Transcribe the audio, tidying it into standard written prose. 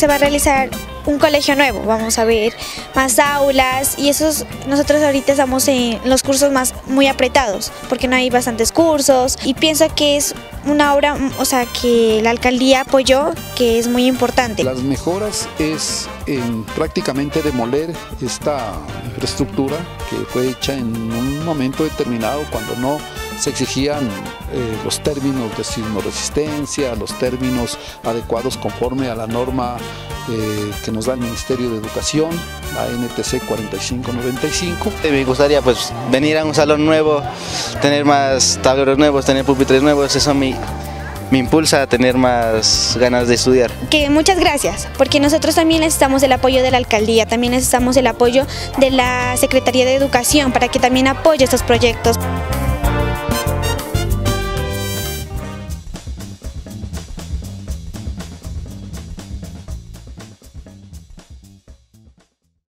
se va a realizar un colegio nuevo, vamos a ver más aulas y nosotros ahorita estamos en los cursos muy apretados porque no hay bastantes cursos y pienso que es una obra, o sea, que la alcaldía apoyó, que es muy importante. Las mejoras es en prácticamente demoler esta infraestructura que fue hecha en un momento determinado cuando no se exigían los términos de sismoresistencia, los términos adecuados conforme a la norma que nos da el Ministerio de Educación, la NTC 4595. Me gustaría pues venir a un salón nuevo, tener más tableros nuevos, tener pupitres nuevos, eso me impulsa a tener más ganas de estudiar. Que muchas gracias, porque nosotros también necesitamos el apoyo de la alcaldía, también necesitamos el apoyo de la Secretaría de Educación para que también apoye estos proyectos.